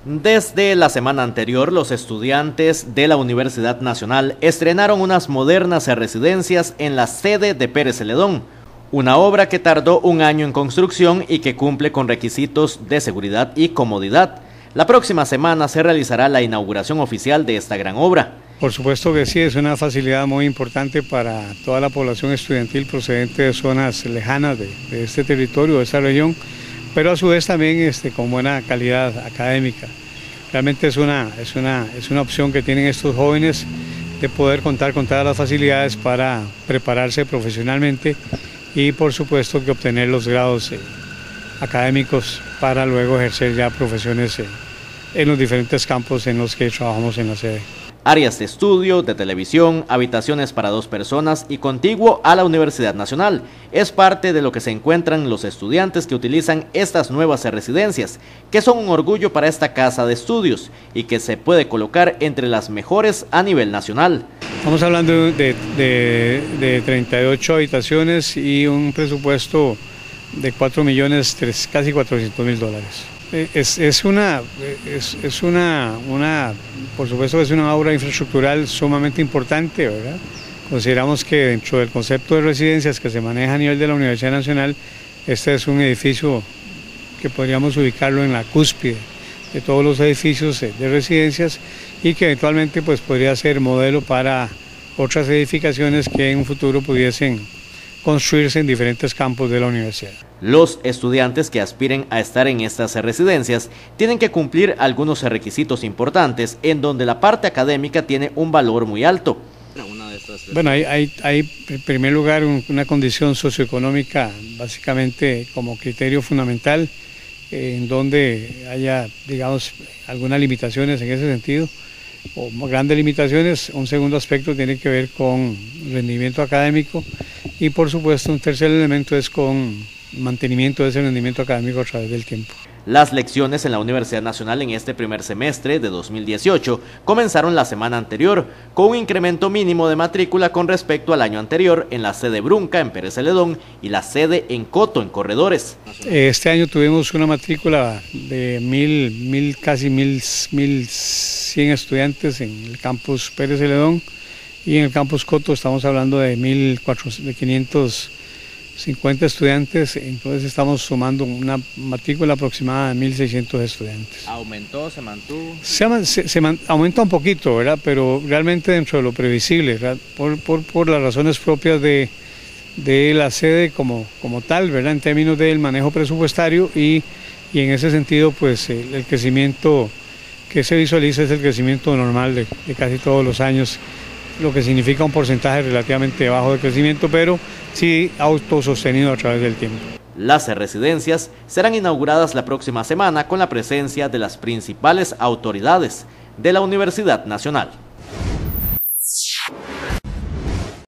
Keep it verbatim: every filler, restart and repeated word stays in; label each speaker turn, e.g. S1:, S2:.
S1: Desde la semana anterior, los estudiantes de la Universidad Nacional estrenaron unas modernas residencias en la sede de Pérez Celedón, una obra que tardó un año en construcción y que cumple con requisitos de seguridad y comodidad. La próxima semana se realizará la inauguración oficial de esta gran obra.
S2: Por supuesto que sí, es una facilidad muy importante para toda la población estudiantil procedente de zonas lejanas de, de este territorio, de esta región, pero a su vez también este, con buena calidad académica. Realmente es una, es, una, es una opción que tienen estos jóvenes de poder contar con todas las facilidades para prepararse profesionalmente y por supuesto que obtener los grados eh, académicos para luego ejercer ya profesiones eh, en los diferentes campos en los que trabajamos en la sede.
S1: Áreas de estudio, de televisión, habitaciones para dos personas y contiguo a la Universidad Nacional. Es parte de lo que se encuentran los estudiantes que utilizan estas nuevas residencias, que son un orgullo para esta casa de estudios y que se puede colocar entre las mejores a nivel nacional.
S2: Estamos hablando de, de, de treinta y ocho habitaciones y un presupuesto de cuatro millones, casi cuatrocientos mil dólares. Es, es, una, es, es una, una, por supuesto que es una obra infraestructural sumamente importante, ¿verdad? Consideramos que dentro del concepto de residencias que se maneja a nivel de la Universidad Nacional, este es un edificio que podríamos ubicarlo en la cúspide de todos los edificios de residencias y que eventualmente pues, podría ser modelo para otras edificaciones que en un futuro pudiesen construirse en diferentes campos de la universidad.
S1: Los estudiantes que aspiren a estar en estas residencias tienen que cumplir algunos requisitos importantes en donde la parte académica tiene un valor muy alto.
S2: Bueno, hay, hay, hay en primer lugar un, una condición socioeconómica básicamente como criterio fundamental eh, en donde haya, digamos, algunas limitaciones en ese sentido o grandes limitaciones. Un segundo aspecto tiene que ver con rendimiento académico y por supuesto un tercer elemento es con mantenimiento de ese rendimiento académico a través del tiempo.
S1: Las lecciones en la Universidad Nacional en este primer semestre de dos mil dieciocho comenzaron la semana anterior con un incremento mínimo de matrícula con respecto al año anterior en la sede Brunca en Pérez Celedón y la sede en Coto en Corredores.
S2: Este año tuvimos una matrícula de mil, mil casi mil, mil cien estudiantes en el campus Pérez Celedón y en el campus Coto estamos hablando de mil quinientos cincuenta estudiantes, entonces estamos sumando una matrícula aproximada de mil seiscientos estudiantes.
S1: ¿Aumentó, se mantuvo?
S2: Se, se, se man, aumenta un poquito, ¿verdad? Pero realmente dentro de lo previsible, por, por, por las razones propias de, de la sede como, como tal, ¿verdad? En términos del manejo presupuestario y, y en ese sentido pues el, el crecimiento que se visualiza es el crecimiento normal de, de casi todos los años, lo que significa un porcentaje relativamente bajo de crecimiento, pero sí autosostenido a través del tiempo.
S1: Las residencias serán inauguradas la próxima semana con la presencia de las principales autoridades de la Universidad Nacional.